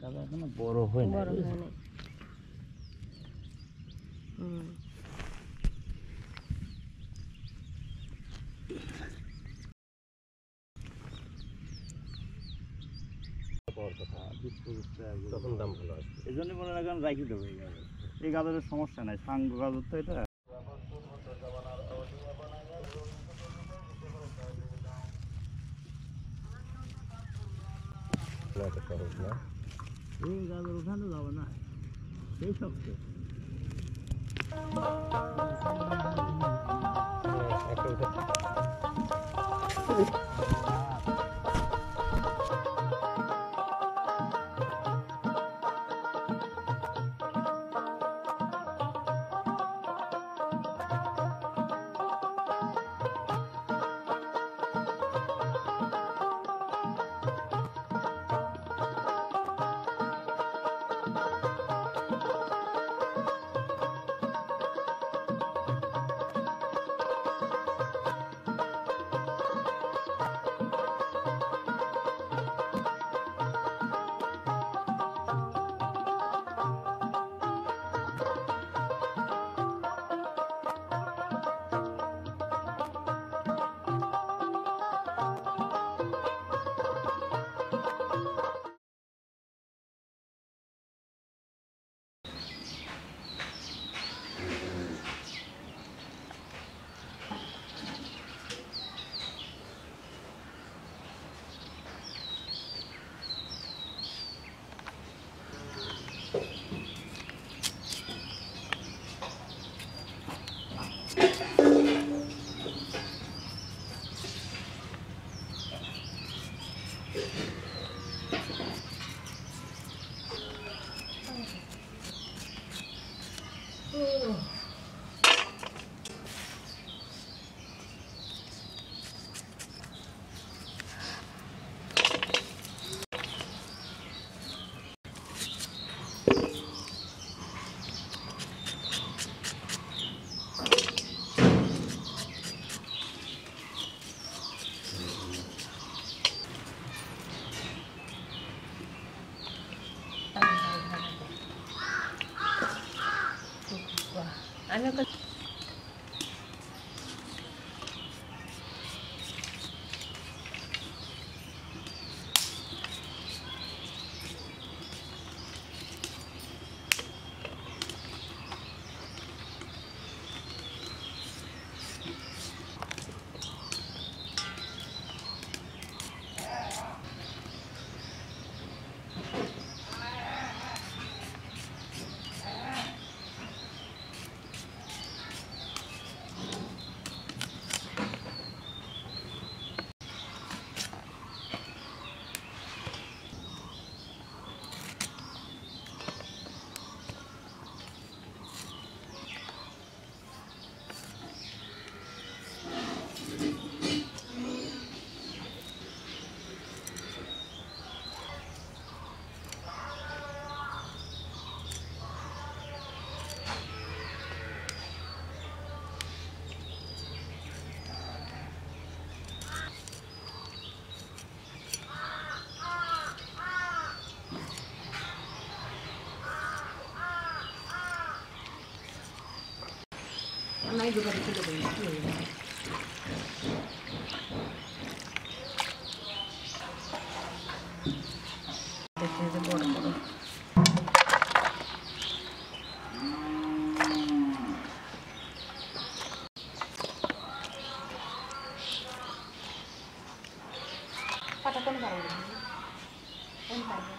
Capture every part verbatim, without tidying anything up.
গাজা এখনো বড় হয় না, বড় হয় নাই। হুম তখন দাম ভালো আসবে। এই জন্য মনে রাখেন রাখি দেবো এই গাজর। এই গাজরের সমস্যা নাই, সাঙ্গ গাজর তো এটা। সহজ না, এই গাজর উঠানো যাবে না, সেই শক্ত। আমি ওকে নাই দোকানে চলে যাই কি হলো দেখতে যে বড় বড় পাটা কোন কারণে কোন কারণে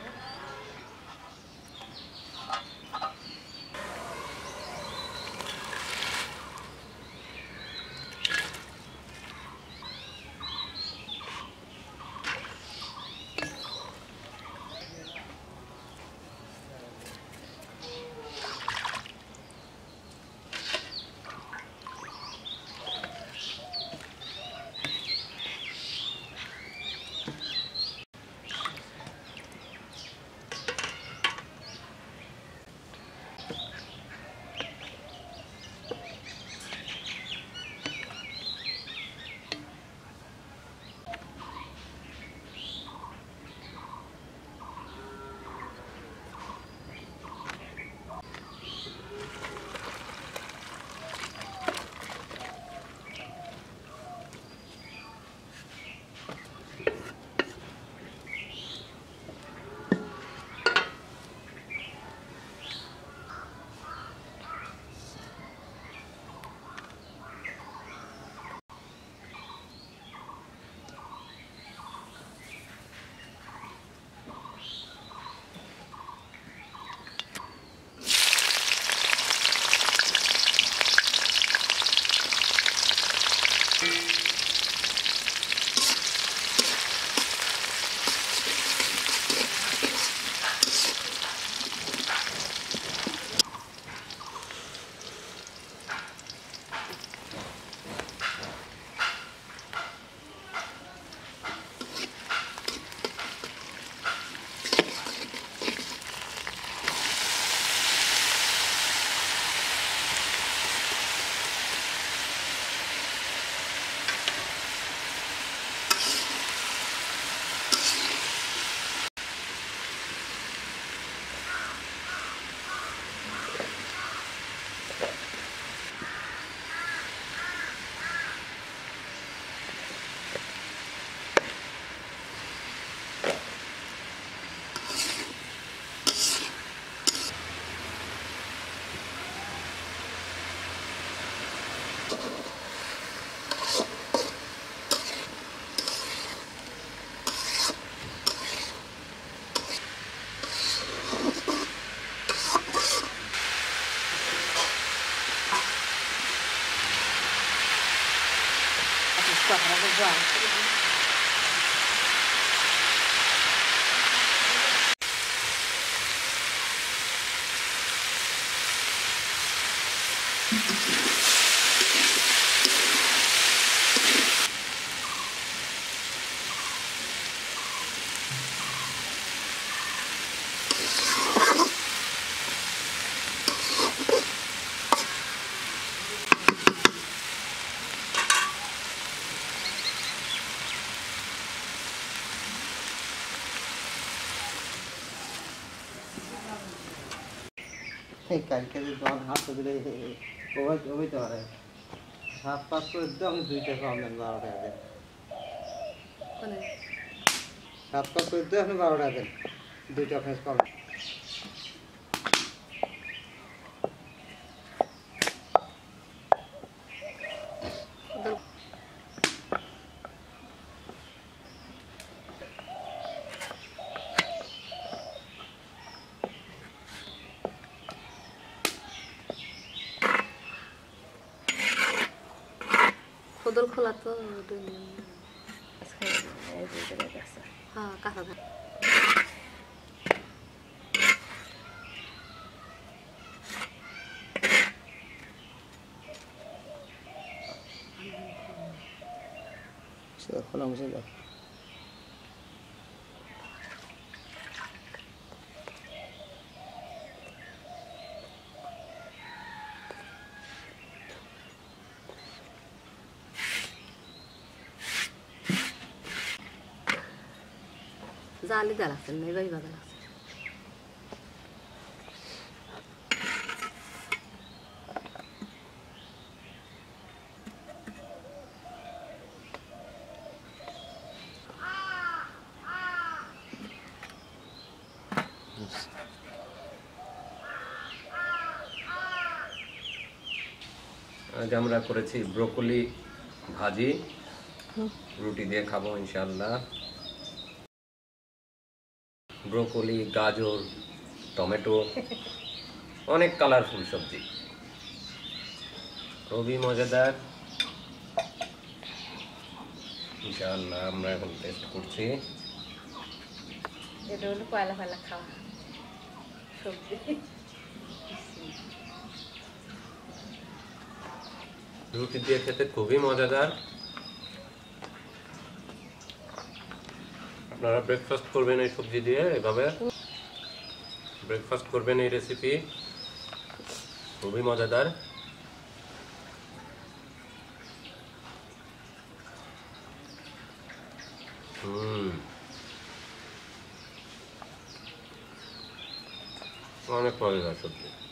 কালকে যে তোমার হাত দিলে হইতে পারে সাত পাঁচ করে দিতে আমি দুইটা কম দেন বারো টাকা দেন কোনে সাত পাঁচ করে দিতে আপনি বারো টাকা দেন দুইটা ফেস কম কোদল খোলা তো হ্যাঁ কাঁচা থাকে খোলা মুছে দাও জালি দেওয়া লাগছে না এবারই বাজা লাগছে আজ আমরা করেছি ব্রোকলি ভাজি রুটি দিয়ে খাবো ইনশাআল্লাহ ব্রোকলি গাজর টমেটো অনেক কালারফুল সবজি খুবই মজাদার ইনশাআল্লাহ আমরা এখন টেস্ট করছি এটা হলো পয়লা পয়লা খাওয়া সবজি রুটি দিয়ে খেতে খুবই মজাদার আপনারা ব্রেকফাস্ট করবেন এই সবজি দিয়ে এভাবে ব্রেকফাস্ট করবেন এই রেসিপি খুবই মজাদার হুম অনেক মজাদার সবজি